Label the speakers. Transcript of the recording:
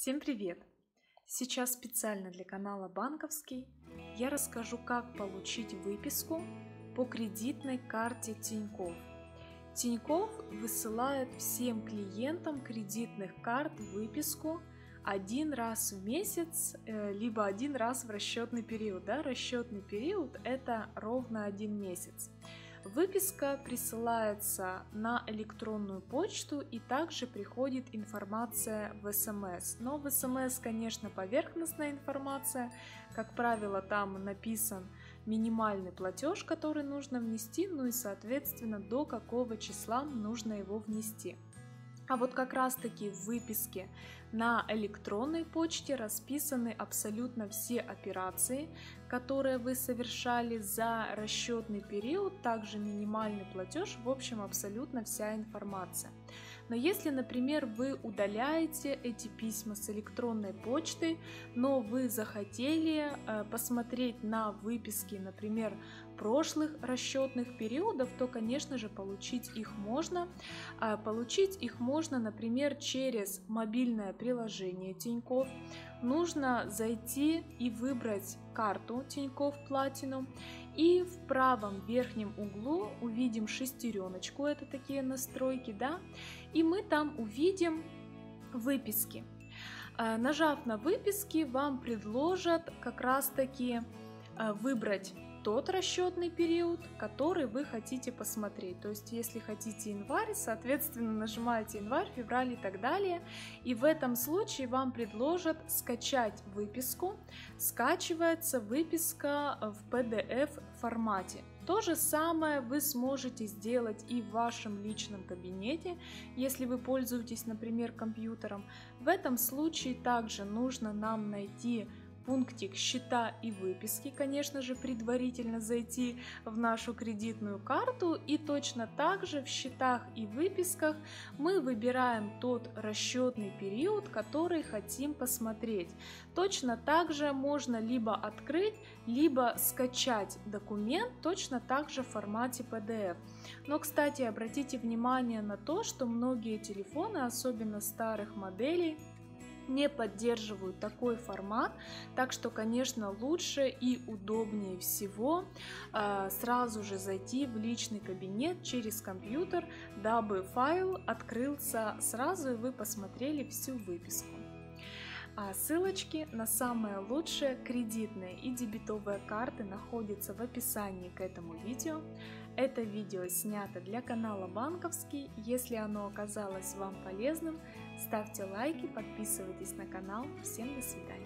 Speaker 1: Всем привет! Сейчас специально для канала Банковский я расскажу, как получить выписку по кредитной карте Тинькофф. Тинькофф высылает всем клиентам кредитных карт выписку один раз в месяц, либо один раз в расчетный период. Расчетный период — это ровно 1 месяц. Выписка присылается на электронную почту и также приходит информация в СМС. Но в СМС, конечно, поверхностная информация. Как правило, там написан минимальный платеж, который нужно внести, ну и, соответственно, до какого числа нужно его внести. А вот как раз таки в выписке на электронной почте расписаны абсолютно все операции, которые вы совершали за расчетный период, также минимальный платеж, в общем, абсолютно вся информация. Но если, например, вы удаляете эти письма с электронной почты, но вы захотели посмотреть на выписки, например, прошлых расчетных периодов, то, конечно же, получить их можно. Получить их можно, например, через мобильное приложение Тинькофф. Нужно зайти и выбрать карту Тинькофф Platinum, и в правом верхнем углу увидим шестереночку, это такие настройки, и мы там увидим выписки. Нажав на выписки, вам предложат как раз таки выбрать тот расчетный период, который вы хотите посмотреть. То есть, если хотите январь, соответственно, нажимаете январь, февраль и так далее. И в этом случае вам предложат скачать выписку. Скачивается выписка в PDF формате. То же самое вы сможете сделать и в вашем личном кабинете, если вы пользуетесь, например, компьютером. В этом случае также нужно нам найти пунктик «Счета и выписки», конечно же, предварительно зайти в нашу кредитную карту, и точно так же в счетах и выписках мы выбираем тот расчетный период, который хотим посмотреть. Точно так же можно либо открыть, либо скачать документ точно так же в формате PDF. Но, кстати, обратите внимание на то, что многие телефоны, особенно старых моделей, не поддерживают такой формат, так что, конечно, лучше и удобнее всего сразу же зайти в личный кабинет через компьютер, дабы файл открылся сразу и вы посмотрели всю выписку. Ссылочки на самые лучшие кредитные и дебетовые карты находятся в описании к этому видео. Это видео снято для канала Банковский. Если оно оказалось вам полезным, ставьте лайки, подписывайтесь на канал. Всем до свидания!